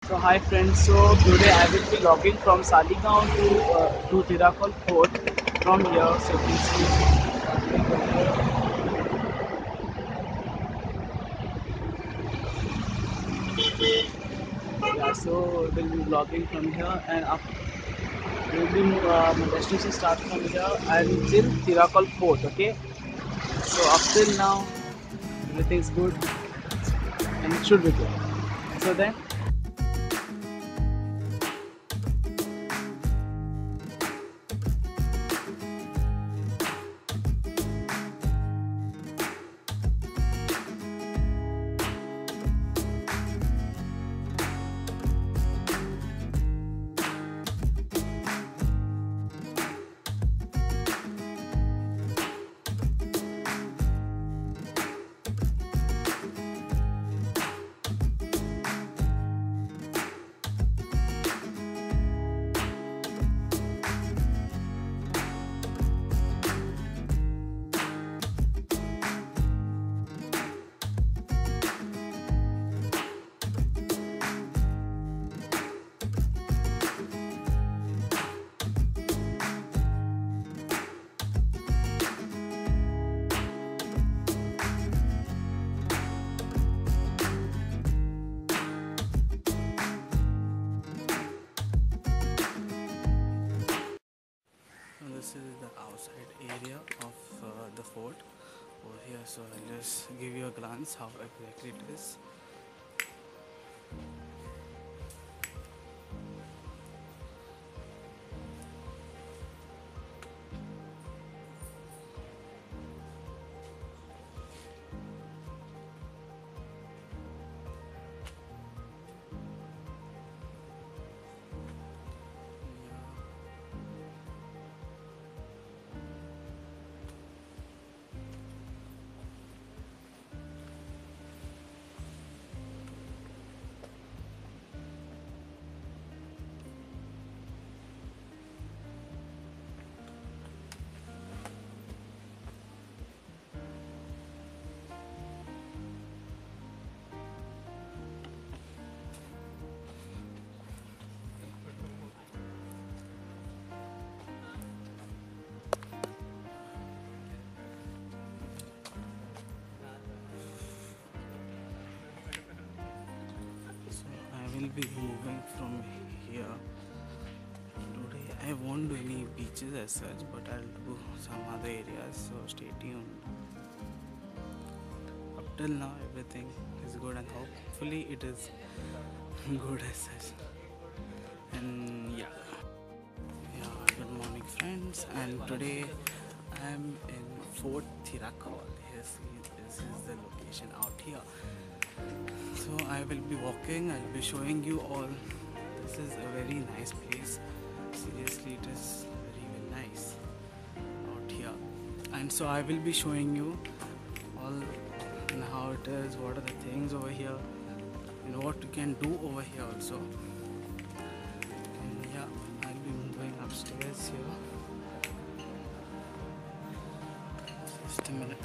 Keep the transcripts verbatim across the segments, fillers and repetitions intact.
So hi friends, so today I will be logging from SALIGAO to uh, to TIRACOL port from here. So you can see starting from here. Yeah, so we'll be vlogging from here and up will be uh, my destination starts from here until TIRACOL port. Okay, so up till now everything's good and it should be good. So then. This is the outside area of uh, the fort over here, so I'll just give you a glance how exactly it is. I will be moving from here. Today I won't do any beaches as such, but I'll do some other areas, so stay tuned. Up till now everything is good and hopefully it is good as such. And yeah. Yeah, good morning friends, and today I am in Fort Tiracol. Yes, this is the location out here. So I will be walking, I'll be showing you all. This is a very nice place. Seriously, it is very, very nice out here. And so I will be showing you all and how it is, what are the things over here, and what you can do over here also. And yeah, I'll be moving upstairs here. Just a minute.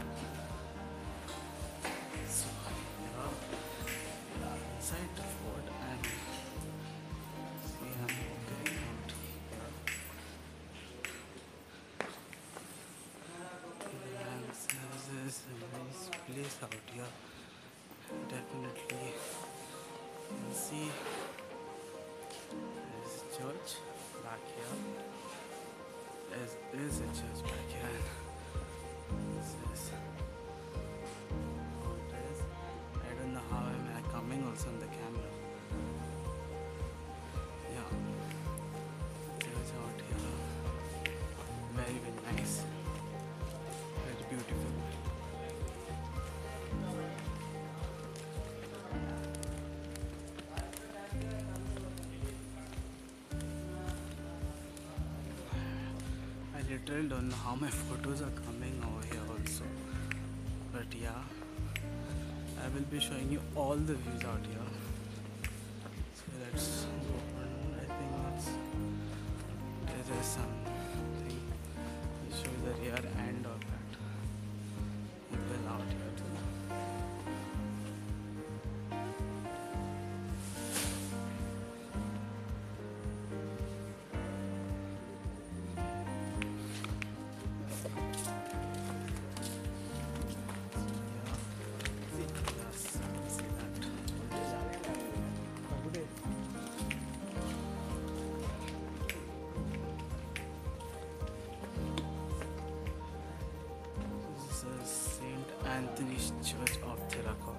So yeah, inside the fort and see I'm walking out here. And this is a nice place out here. Definitely you can see there's a church back here. There is a church back here. This is how it is. I don't know how am I coming also on the camera. Yeah, church out here. Very very nice. Very beautiful. I literally don't know how my photos are coming over here also, but yeah, I will be showing you all the views out here. So let's go on. I think it's there is something to show the rear end of that people out here too. Anthony's Church of TIRACOL.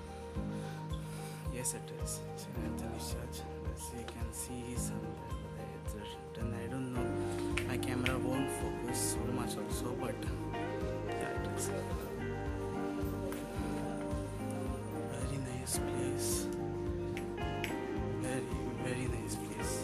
Yes, it is Saint Anthony's Church. As you can see, somewhere it's written. I don't know. My camera won't focus so much also, but yeah, it is. Very nice place. Very, very nice place.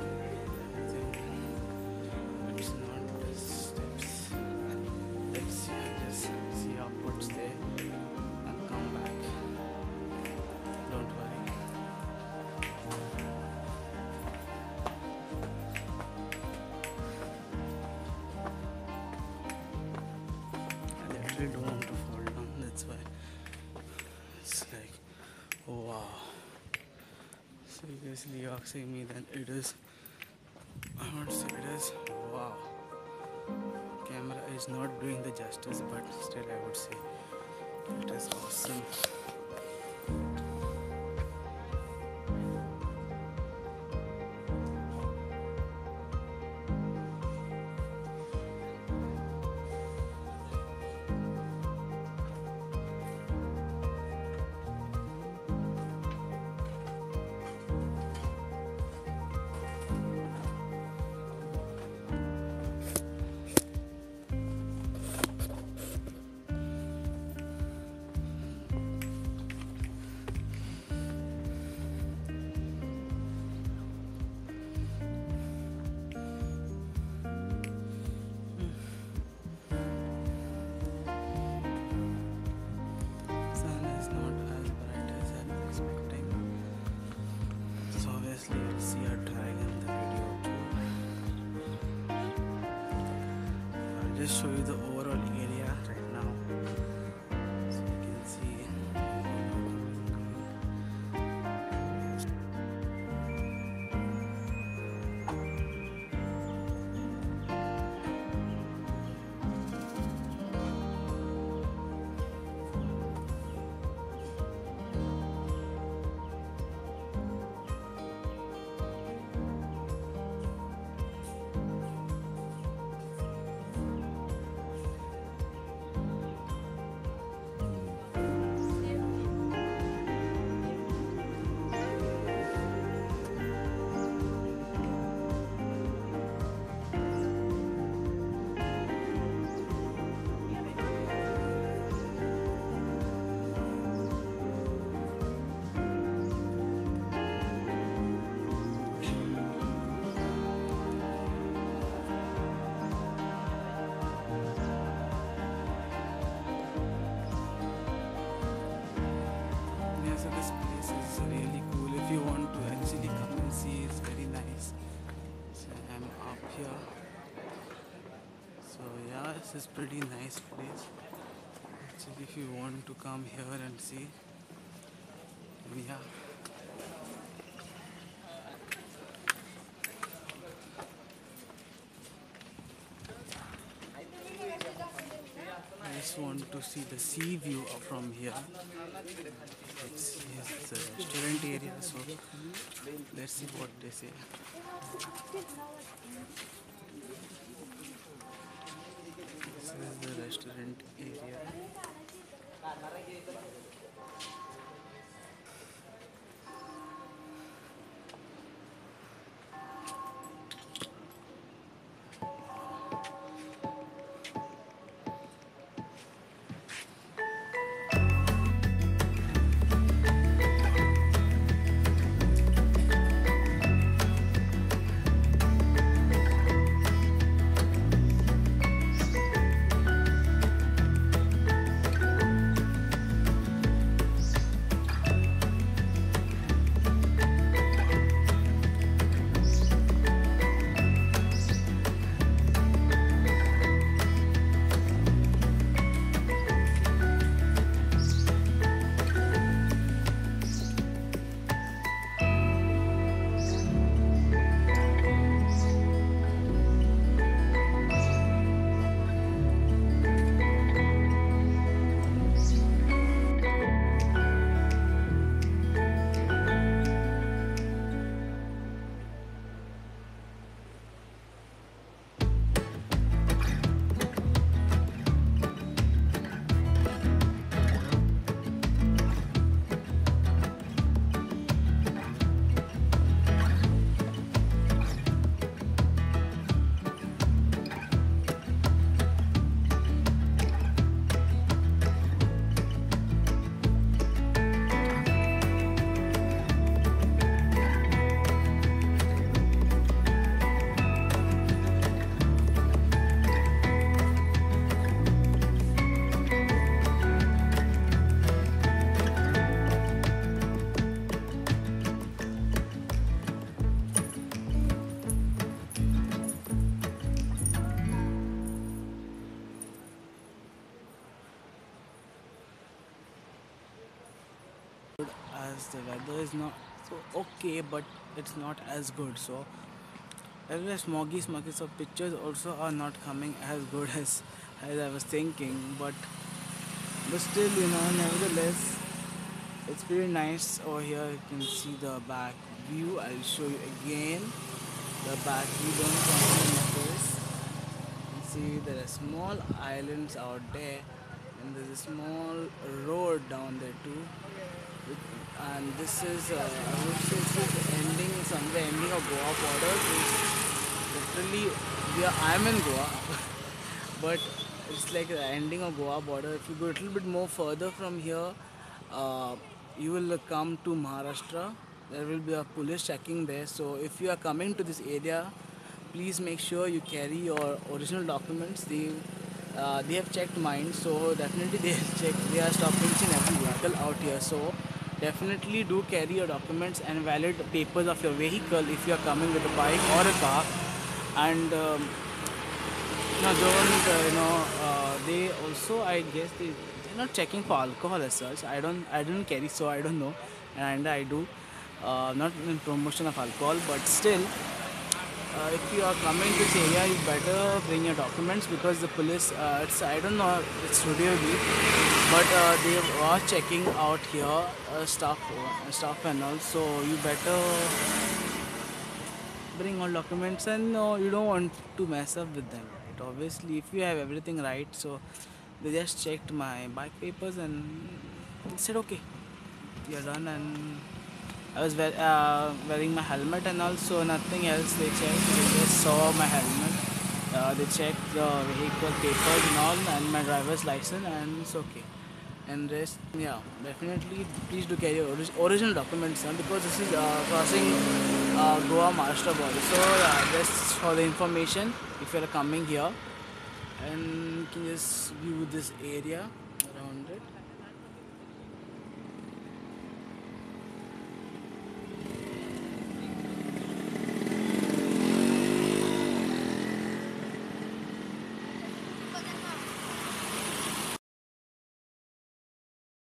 It's not the steps. Let's see, just see how puts there and come back. Don't worry. I literally don't want to fall down. That's why it's like, wow. Seriously, you're asking me that it is. I would say it is. Wow. Camera is not doing the justice, but still I would say it is awesome. Let's see a drag in the video too. I'll just show you the overall area right now, so you can see. So this place is really cool. If you want to actually come and see, it's very nice. So I'm up here. So yeah, this is pretty nice place. Actually, if you want to come here and see, yeah. I just want to see the sea view from here. It's, it's a restaurant area, so let's see what they say. This is the restaurant area. as the weather is not so okay, but it's not as good. So everywhere smoggy, smoggy. So pictures also are not coming as good as as I was thinking. But but still, you know, nevertheless, it's pretty nice over here. You can see the back view. I'll show you again the back view. Don't come in my face. You see there are small islands out there, and there's a small road down there too. And this is, uh, I would say, this is ending somewhere, ending of Goa border. It's literally, we are, I'm in Goa, but it's like the ending of Goa border. If you go a little bit more further from here, uh, you will come to Maharashtra. There will be a police checking there. So if you are coming to this area, please make sure you carry your original documents. They uh, they have checked mine, so definitely they have checked. They are stopping each and every vehicle out here. So definitely do carry your documents and valid papers of your vehicle if you are coming with a bike or a car. And um, no, don't uh, you know? Uh, they also, I guess, they they're not checking for alcohol as such. I don't, I don't carry, so I don't know, and I do. Uh, not in promotion of alcohol, but still, uh, if you are coming to this area, you better bring your documents because the police. Uh, it's I don't know. It's really, but uh, they are checking out here uh, stuff, uh, stuff and all. So you better bring all documents, and no, you don't want to mess up with them, right? Obviously, if you have everything right, so they just checked my bike papers and said okay, you're done. And I was wear, uh, wearing my helmet, and also nothing else they checked. They just saw my helmet. Uh, they checked the vehicle papers and all, and my driver's license, and it's okay. And rest, yeah, definitely please do carry your orig- original documents, huh, because this is uh, crossing uh, Goa Maharashtra border. So yeah, just for the information, if you're coming here, and you can just view this area around it.